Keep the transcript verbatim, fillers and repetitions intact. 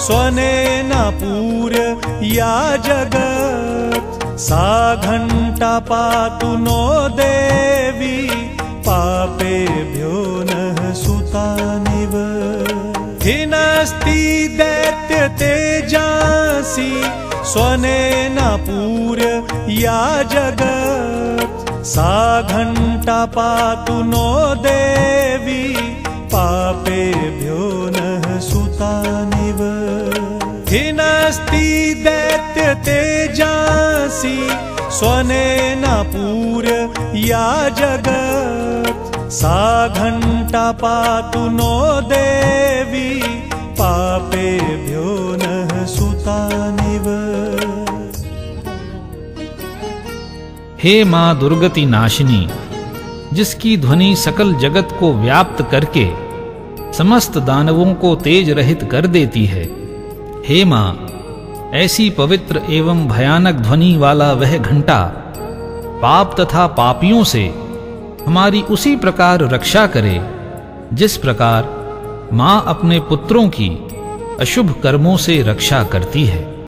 स्वनेन पूर्य या जगत् सा घंटा पातु नो देवी पापेभ्यो नः सुतानिव। हिनस्ति दैत्य तेजांसि स्वनेन पूर्य या जगत् सा घंटा पातु नो देवी पापेभ्यो नः सुतानिव। हिनस्ति दैत्य तेजांसि स्वनेन पूर्य या जगत् सा घंटा पातु नो देवी पापेभ्यो नः सुतानिव। हे मां दुर्गति नाशिनी, जिसकी ध्वनि सकल जगत को व्याप्त करके समस्त दानवों को तेज रहित कर देती है, हे मां, ऐसी पवित्र एवं भयानक ध्वनि वाला वह घंटा पाप तथा पापियों से हमारी उसी प्रकार रक्षा करे जिस प्रकार मां अपने पुत्रों की अशुभ कर्मों से रक्षा करती है।